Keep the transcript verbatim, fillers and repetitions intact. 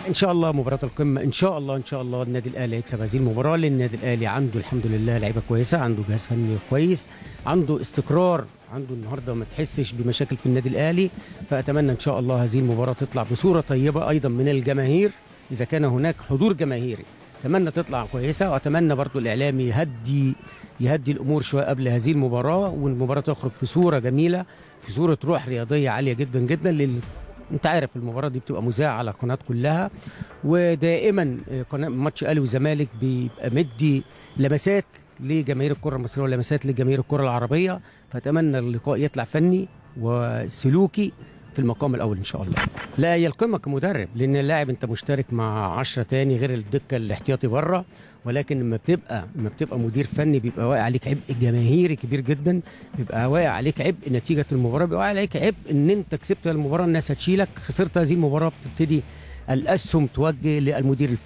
ان شاء الله مباراه القمه ان شاء الله ان شاء الله النادي الاهلي هيكسب هذه المباراه، لان النادي الاهلي عنده الحمد لله لعيبه كويسه، عنده جهاز فني كويس، عنده استقرار، عنده النهارده ما تحسش بمشاكل في النادي الاهلي. فاتمنى ان شاء الله هذه المباراه تطلع بصوره طيبه ايضا من الجماهير، اذا كان هناك حضور جماهيري اتمنى تطلع كويسه، واتمنى برضو الاعلام يهدي يهدي الامور شويه قبل هذه المباراه، والمباراه تخرج في صوره جميله، في صوره روح رياضيه عاليه جدا جدا لل... انت عارف المباراه دي بتبقى مذاعه على القناه كلها، ودائما قناه ماتش اهلي وزمالك بيبقى مدي لمسات لجماهير الكره المصريه ولمسات لجماهير الكره العربيه. فاتمنى اللقاء يطلع فني وسلوكي في المقام الاول ان شاء الله. لا، هي القمه كمدرب، لان اللاعب انت مشترك مع عشرة تاني غير الدكه الاحتياطي بره، ولكن لما بتبقى لما بتبقى مدير فني بيبقى واقع عليك عبء جماهيري كبير جدا، بيبقى واقع عليك عبء نتيجه المباراه، بيبقى واقع عليك عبء ان انت كسبت المباراه الناس هتشيلك، خسرت هذه المباراه بتبتدي الاسهم توجه للمدير الفني.